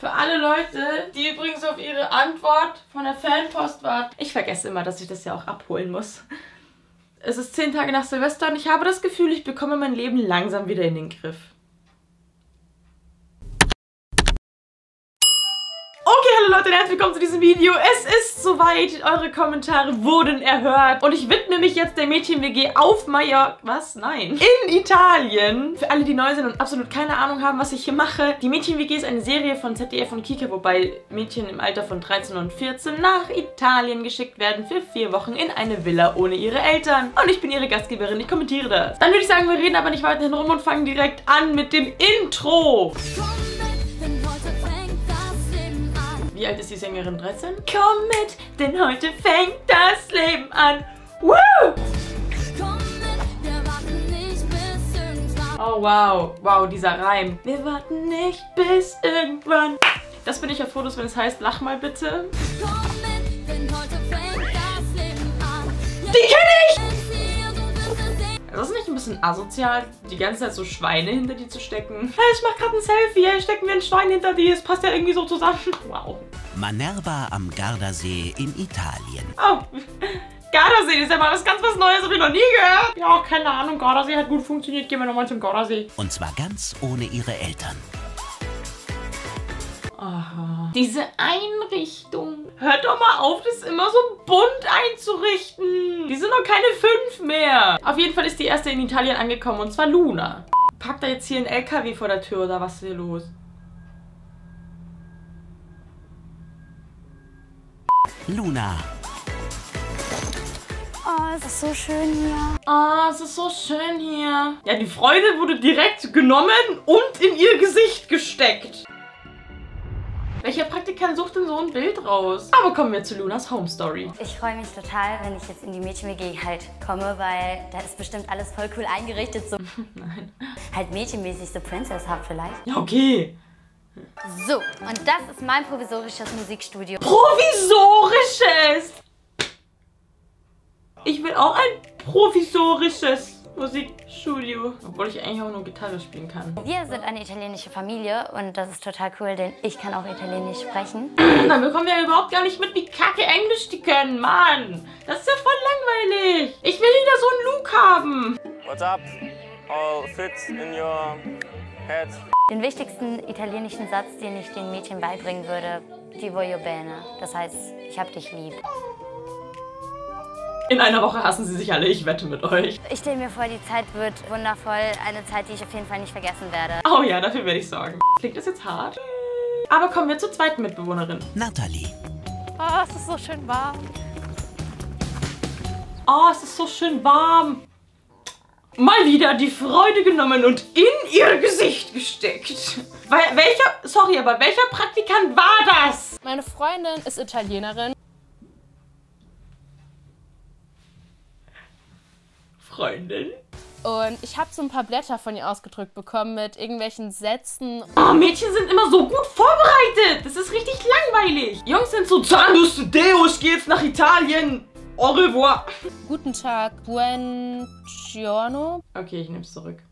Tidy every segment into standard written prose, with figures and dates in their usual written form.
Für alle Leute, die übrigens auf ihre Antwort von der Fanpost warten. Ich vergesse immer, dass ich das ja auch abholen muss. Es ist 10 Tage nach Silvester und ich habe das Gefühl, ich bekomme mein Leben langsam wieder in den Griff. Okay, hallo Leute und herzlich willkommen zu diesem Video. Es ist soweit, eure Kommentare wurden erhört und ich widme mich jetzt der Mädchen-WG auf Mallorca. Was? Nein. In Italien. Für alle, die neu sind und absolut keine Ahnung haben, was ich hier mache. Die Mädchen-WG ist eine Serie von ZDF und Kika, wobei Mädchen im Alter von 13 und 14 nach Italien geschickt werden für 4 Wochen in eine Villa ohne ihre Eltern. Und ich bin ihre Gastgeberin, ich kommentiere das. Dann würde ich sagen, wir reden aber nicht weiterhin rum und fangen direkt an mit dem Intro. Wie alt ist die Sängerin? 13? Komm mit, denn heute fängt das Leben an. Woo! Oh wow, wow, dieser Reim. Wir warten nicht bis irgendwann. Das bin ich auf Fotos, wenn es heißt, lach mal bitte. Die kenne ich! Das ist nicht ein bisschen asozial, die ganze Zeit so Schweine hinter die zu stecken? Hey, ich mach gerade ein Selfie, hey, stecken wir ein Schwein hinter die, es passt ja irgendwie so zusammen. Wow. Manerba am Gardasee in Italien. Oh, Gardasee, das ist ja mal was ganz was Neues, habe ich noch nie gehört. Ja, keine Ahnung, Gardasee hat gut funktioniert, gehen wir nochmal zum Gardasee. Und zwar ganz ohne ihre Eltern. Aha. Diese Einrichtung. Hört doch mal auf, das immer so bunt einzurichten. Die sind noch keine 5 mehr. Auf jeden Fall ist die erste in Italien angekommen, und zwar Luna. Packt da jetzt hier ein LKW vor der Tür, oder was ist hier los? Luna. Oh, es ist so schön hier. Ah, es ist so schön hier. Ja, die Freude wurde direkt genommen und in ihr Gesicht gesteckt. Welcher Praktikant sucht denn so ein Bild raus? Aber kommen wir zu Lunas Home Story. Ich freue mich total, wenn ich jetzt in die Mädchen-WG halt komme, weil da ist bestimmt alles voll cool eingerichtet. So Nein. halt mädchenmäßig, so Princess Hub vielleicht. Ja, okay. So, und das ist mein provisorisches Musikstudio. Provisorisches! Ich will auch ein provisorisches Musikstudio. Obwohl ich eigentlich auch nur Gitarre spielen kann. Wir sind eine italienische Familie und das ist total cool, denn ich kann auch Italienisch sprechen. Dann bekommen wir ja überhaupt gar nicht mit, wie kacke Englisch die können, Mann. Das ist ja voll langweilig. Ich will wieder so einen Look haben. What's up? All fits in your head. Den wichtigsten italienischen Satz, den ich den Mädchen beibringen würde, ti voglio bene. Das heißt, ich hab dich lieb. In einer Woche hassen sie sich alle, ich wette mit euch. Ich stelle mir vor, die Zeit wird wundervoll. Eine Zeit, die ich auf jeden Fall nicht vergessen werde. Oh ja, dafür werde ich sorgen. Klingt das jetzt hart? Aber kommen wir zur zweiten Mitbewohnerin. Natalie. Oh, es ist so schön warm. Oh, es ist so schön warm. Mal wieder die Freude genommen und in ihr Gesicht gesteckt. Welcher Praktikant war das? Meine Freundin ist Italienerin. Freundin? Und ich habe so ein paar Blätter von ihr ausgedrückt bekommen mit irgendwelchen Sätzen. Oh, Mädchen sind immer so gut vorbereitet. Das ist richtig langweilig. Jungs sind so, Zahnbürste Deo, ich gehe jetzt nach Italien. Au revoir. Guten Tag, buen giorno. Okay, ich nehme es zurück.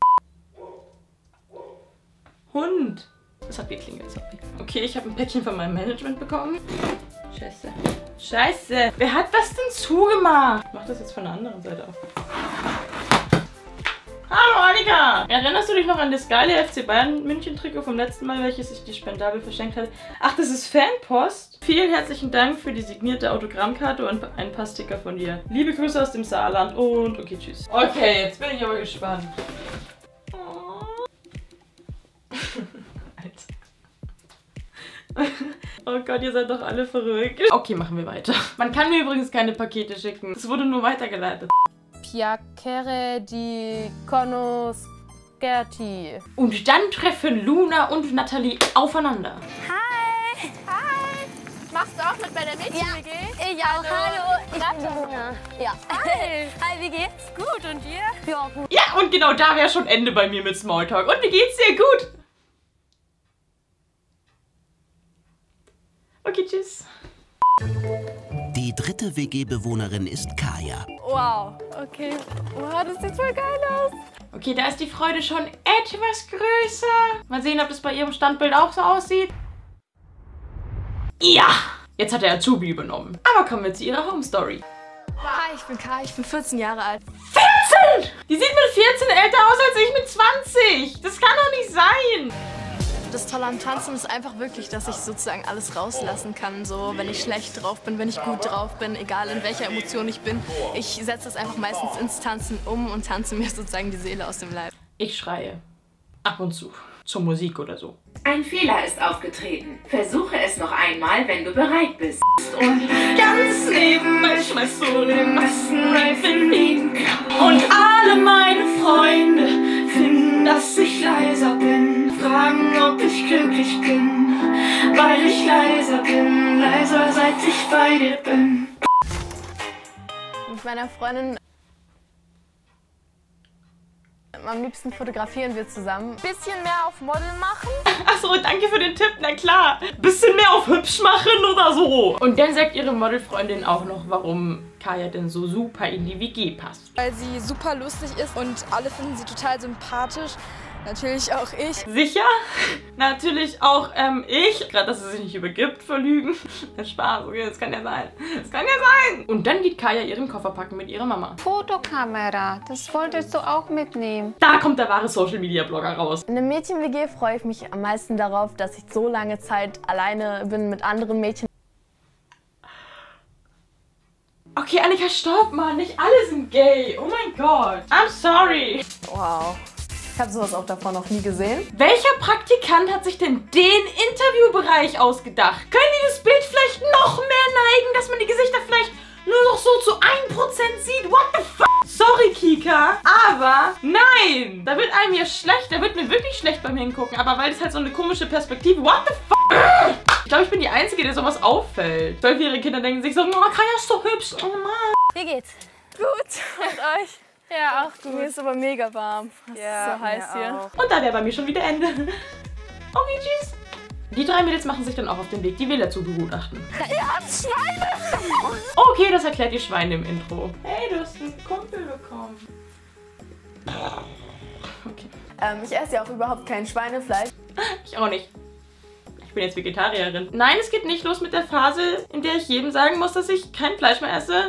Hund. Das hat geklingelt, sorry. Okay, ich habe ein Päckchen von meinem Management bekommen. Scheiße. Scheiße. Wer hat das denn zugemacht? Ich mach das jetzt von der anderen Seite auf. Hallo Annika! Erinnerst du dich noch an das geile FC Bayern München Trikot vom letzten Mal, welches ich dir spendabel verschenkt hatte? Ach, das ist Fanpost. Vielen herzlichen Dank für die signierte Autogrammkarte und ein paar Sticker von dir. Liebe Grüße aus dem Saarland und okay, tschüss. Okay, jetzt bin ich aber gespannt. Oh Gott, ihr seid doch alle verrückt. Okay, machen wir weiter. Man kann mir übrigens keine Pakete schicken. Es wurde nur weitergeleitet. Piacere di conoscerti. Und dann treffen Luna und Natalie aufeinander. Hi! Hi! Machst du auch mit bei der Mädchen-WG? Ich auch. Hallo, ich bin Luna. Ja. Hi! Hi, wie geht's? Gut, und dir? Ja, gut. Ja, und genau da wäre schon Ende bei mir mit Smalltalk. Und mir geht's dir gut? Okay, tschüss. Die dritte WG-Bewohnerin ist Kaya. Wow, okay. Wow, das sieht voll geil aus. Okay, da ist die Freude schon etwas größer. Mal sehen, ob das bei ihrem Standbild auch so aussieht. Ja! Jetzt hat der Azubi übernommen. Aber kommen wir zu ihrer Home Story. Hi, ich bin Kai, ich bin 14 Jahre alt. 14! Die sieht mit 14 älter aus als ich mit 20. Das kann doch nicht sein. Das Tolle am Tanzen ist einfach wirklich, dass ich sozusagen alles rauslassen kann. So, wenn ich schlecht drauf bin, wenn ich gut drauf bin, egal in welcher Emotion ich bin. Ich setze das einfach meistens ins Tanzen um und tanze mir sozusagen die Seele aus dem Leib. Ich schreie. Ab und zu. Zur Musik oder so. Ein Fehler ist aufgetreten. Versuche es noch einmal, wenn du bereit bist. Und ganz nebenbei schmeißt du den Massenreifen in. Und alle meine Freunde finden, dass ich leiser bin. Fragen, ob ich glücklich bin, weil ich leiser bin. Leiser, seit ich bei dir bin. Mit meiner Freundin am liebsten fotografieren wir zusammen. Bisschen mehr auf Model machen. Achso, danke für den Tipp, na klar. Bisschen mehr auf hübsch machen oder so. Und dann sagt ihre Modelfreundin auch noch, warum Kaya denn so super in die WG passt. Weil sie super lustig ist und alle finden sie total sympathisch. Natürlich auch ich. Sicher? Natürlich auch ich. Gerade, dass sie sich nicht übergibt für Lügen. Spaß, okay, das kann ja sein. Das kann ja sein. Und dann geht Kaya ihren Koffer packen mit ihrer Mama. Fotokamera, das wolltest du auch mitnehmen. Da kommt der wahre Social-Media-Blogger raus. In der Mädchen-WG freue ich mich am meisten darauf, dass ich so lange Zeit alleine bin mit anderen Mädchen. Okay, Annika, stopp mal. Nicht alle sind gay. Oh mein Gott. I'm sorry. Wow. Ich habe sowas auch davor noch nie gesehen. Welcher Praktikant hat sich denn den Interviewbereich ausgedacht? Können die das Bild vielleicht noch mehr neigen, dass man die Gesichter vielleicht nur noch so zu 1% sieht? What the fuck? Sorry, Kika, aber nein! Da wird einem hier schlecht, da wird mir wirklich schlecht beim Hingucken, aber weil das halt so eine komische Perspektive, what the fuck? Ich glaube, ich bin die Einzige, der sowas auffällt. 12-jährige Kinder denken sich so, oh, Kaya ist so hübsch, oh Mann. Wie geht's? Gut, und euch? Ja, auch gut. Mir ist aber mega warm. Es ist so heiß hier. Und da wäre bei mir schon wieder Ende. Okay, tschüss. Die 3 Mädels machen sich dann auch auf den Weg, die Villa zu begutachten. Ihr habt Schweine! Okay, das erklärt die Schweine im Intro. Hey, du hast einen Kumpel bekommen. Okay. Ich esse ja auch überhaupt kein Schweinefleisch. Ich auch nicht. Ich bin jetzt Vegetarierin. Nein, es geht nicht los mit der Phase, in der ich jedem sagen muss, dass ich kein Fleisch mehr esse.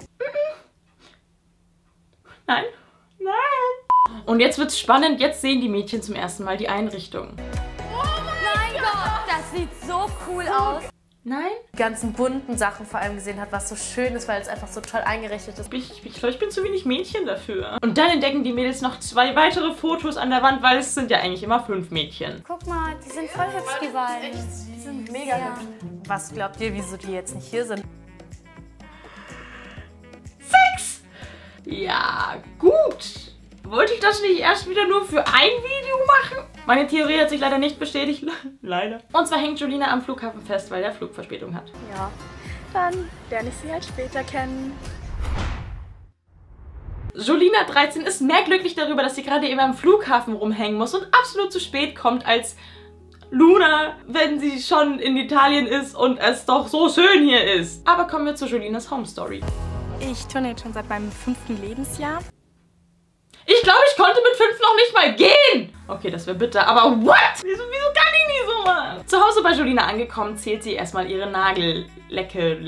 Nein. Nein. Und jetzt wird's spannend. Jetzt sehen die Mädchen zum ersten Mal die Einrichtung. Mein Gott, das sieht so cool aus. Nein? Die ganzen bunten Sachen vor allem gesehen hat, was so schön ist, weil es einfach so toll eingerichtet ist. Ich glaube, ich bin zu wenig Mädchen dafür. Und dann entdecken die Mädels noch 2 weitere Fotos an der Wand, weil es sind ja eigentlich immer 5 Mädchen. Guck mal, die sind voll hübsch, die beiden. Die sind mega hübsch. Was glaubt ihr, wieso die jetzt nicht hier sind? Ja, gut. Wollte ich das nicht erst wieder nur für ein Video machen? Meine Theorie hat sich leider nicht bestätigt. Leider. Und zwar hängt Julina am Flughafen fest, weil der Flug Verspätung hat. Ja, dann lerne ich sie halt später kennen. Julina 13 ist mehr glücklich darüber, dass sie gerade eben am Flughafen rumhängen muss und absolut zu spät kommt als Luna, wenn sie schon in Italien ist und es doch so schön hier ist. Aber kommen wir zu Julinas Home Story. Ich turne jetzt schon seit meinem 5. Lebensjahr. Ich glaube, ich konnte mit 5 noch nicht mal gehen. Okay, das wäre bitter, aber what? Wieso kann ich nicht so machen? Zu Hause bei Julina angekommen, zählt sie erstmal ihre Nagellecke.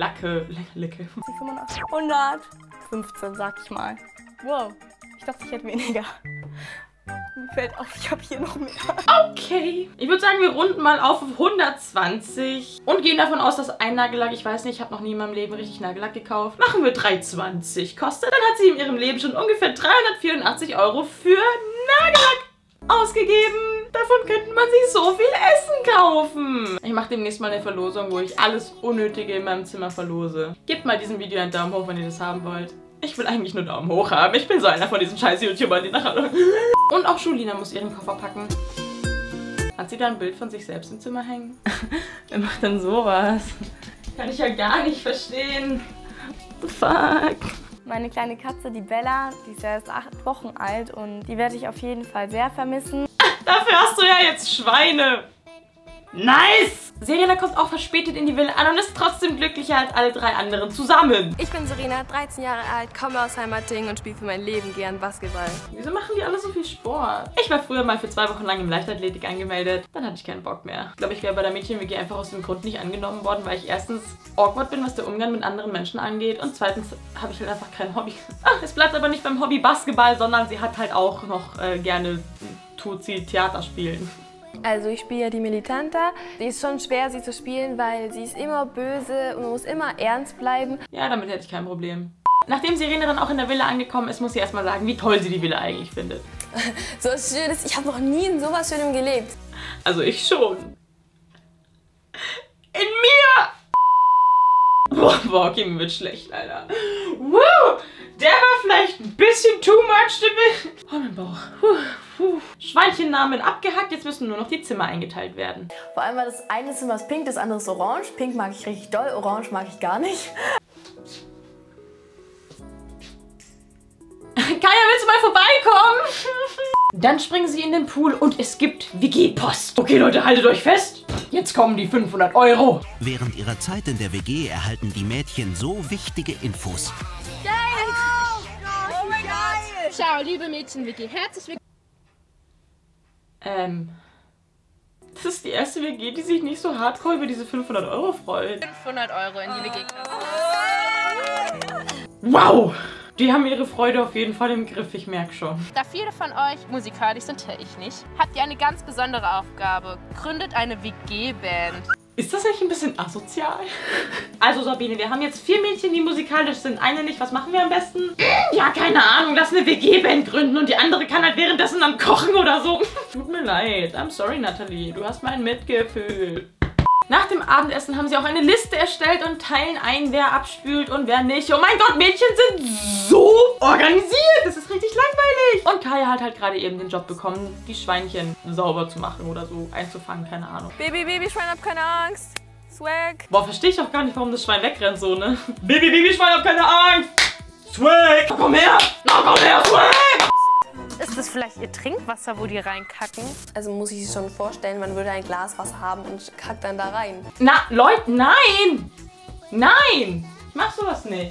115, sag ich mal. Wow, ich dachte, ich hätte weniger. Mir fällt auf, ich habe hier noch mehr. Okay. Ich würde sagen, wir runden mal auf 120 und gehen davon aus, dass ein Nagellack, ich weiß nicht, ich habe noch nie in meinem Leben richtig Nagellack gekauft, machen wir 320 kostet. Dann hat sie in ihrem Leben schon ungefähr 384 € für Nagellack ausgegeben. Davon könnte man sich so viel Essen kaufen. Ich mache demnächst mal eine Verlosung, wo ich alles Unnötige in meinem Zimmer verlose. Gebt mal diesem Video einen Daumen hoch, wenn ihr das haben wollt. Ich will eigentlich nur Daumen hoch haben. Ich bin so einer von diesen scheiß YouTubern, die nachher... Und auch Julina muss ihren Koffer packen. Hat sie da ein Bild von sich selbst im Zimmer hängen? Wer macht denn sowas? Kann ich ja gar nicht verstehen. What the fuck? Meine kleine Katze, die Bella, die ist ja erst 8 Wochen alt und die werde ich auf jeden Fall sehr vermissen. Dafür hast du ja jetzt Schweine. Nice! Serena kommt auch verspätet in die Villa an und ist trotzdem glücklicher als alle 3 anderen zusammen. Ich bin Serena, 13 Jahre alt, komme aus Heimatding und spiele für mein Leben gern Basketball. Wieso machen die alle so viel Sport? Ich war früher mal für 2 Wochen lang im Leichtathletik angemeldet. Dann hatte ich keinen Bock mehr. Ich glaube, ich wäre bei der Mädchen-WG einfach aus dem Grund nicht angenommen worden, weil ich erstens awkward bin, was der Umgang mit anderen Menschen angeht. Und zweitens habe ich halt einfach kein Hobby. Es bleibt aber nicht beim Hobby Basketball, sondern sie hat halt auch noch gerne, tut sie Theater spielen. Also ich spiele ja die Militanta. Die ist schon schwer, sie zu spielen, weil sie ist immer böse und man muss immer ernst bleiben. Ja, damit hätte ich kein Problem. Nachdem Serena dann auch in der Villa angekommen ist, muss sie erstmal sagen, wie toll sie die Villa eigentlich findet. So was Schönes, ich habe noch nie in sowas Schönem gelebt. Also ich schon. In mir! Boah, okay, mir wird schlecht, Alter. Woo! Der war vielleicht ein bisschen too much to me. Oh, mein Bauch. Schweinchennamen abgehackt, jetzt müssen nur noch die Zimmer eingeteilt werden. Vor allem, weil das eine Zimmer ist pink, das andere ist orange. Pink mag ich richtig doll, orange mag ich gar nicht. Kaya, willst du mal vorbeikommen? Dann springen sie in den Pool und es gibt WG-Post. Okay, Leute, haltet euch fest. Jetzt kommen die 500 €. Während ihrer Zeit in der WG erhalten die Mädchen so wichtige Infos. Geil! Oh mein Gott! Ciao, liebe Mädchen-WG. Herzlich willkommen. Das ist die erste WG, die sich nicht so hardcore über diese 500 € freut. 500 € in die WG-Kasse. Wow! Die haben ihre Freude auf jeden Fall im Griff, ich merke schon. Da viele von euch musikalisch sind, ich nicht, habt ihr eine ganz besondere Aufgabe. Gründet eine WG-Band. Ist das nicht ein bisschen asozial? Also Sabine, wir haben jetzt 4 Mädchen, die musikalisch sind. Eine nicht. Was machen wir am besten? Ja, keine Ahnung. Lass eine WG-Band gründen und die andere kann halt währenddessen dann kochen oder so. Tut mir leid. I'm sorry, Natalie. Du hast mein Mitgefühl. Nach dem Abendessen haben sie auch eine Liste erstellt und teilen ein, wer abspült und wer nicht. Oh mein Gott, Mädchen sind so organisiert. Das ist richtig langweilig. Und Kaya hat halt gerade eben den Job bekommen, die Schweinchen sauber zu machen oder so einzufangen, keine Ahnung. Baby-Schwein, hab keine Angst. Swag. Boah, verstehe ich auch gar nicht, warum das Schwein wegrennt so, ne? Baby-Schwein, hab keine Angst. Swag. Na, komm her. Na, komm her, Swag. Ist das vielleicht ihr Trinkwasser, wo die reinkacken? Also muss ich sich schon vorstellen, man würde ein Glas Wasser haben und kackt dann da rein. Na, Leute, nein! Nein! Ich mach sowas nicht.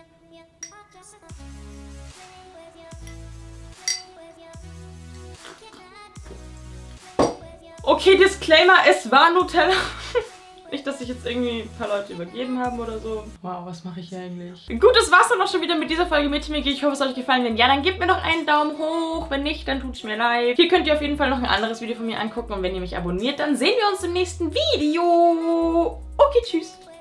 Okay, Disclaimer, es war Nutella. Nicht, dass sich jetzt irgendwie ein paar Leute übergeben haben oder so. Wow, was mache ich hier eigentlich? Gut, das war's dann auch schon wieder mit dieser Folge Mädchen-WG. Ich hoffe, es hat euch gefallen. Wenn ja, dann gebt mir doch einen Daumen hoch. Wenn nicht, dann tut's mir leid. Hier könnt ihr auf jeden Fall noch ein anderes Video von mir angucken. Und wenn ihr mich abonniert, dann sehen wir uns im nächsten Video. Okay, tschüss.